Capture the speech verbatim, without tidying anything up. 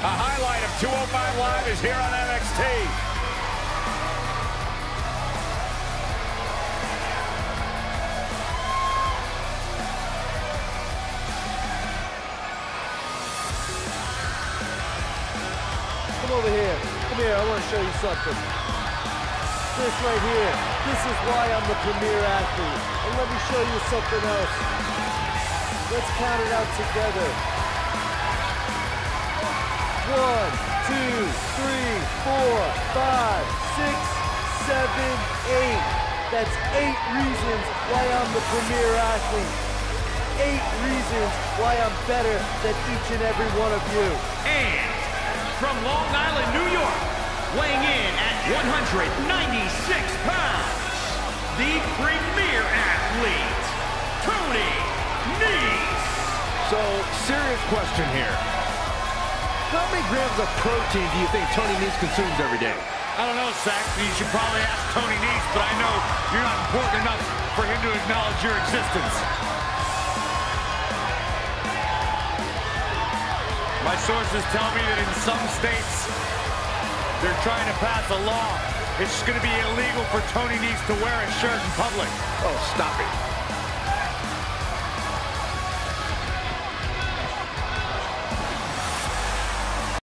A highlight of two oh five Live is here on N X T. Come over here. Come here, I want to show you something. This right here, this is why I'm the premier athlete. And let me show you something else. Let's count it out together. One, two, three, four, five, six, seven, eight. That's eight reasons why I'm the premier athlete. Eight reasons why I'm better than each and every one of you. And from Long Island, New York, weighing in at one hundred ninety-six pounds, the premier athlete, Tony Nese. So, serious question here. How many grams of protein do you think Tony Nese consumes every day? I don't know, Sax. You should probably ask Tony Nese, but I know you're not important enough for him to acknowledge your existence. My sources tell me that in some states, they're trying to pass a law. It's going to be illegal for Tony Nese to wear a shirt in public. Oh, stop it.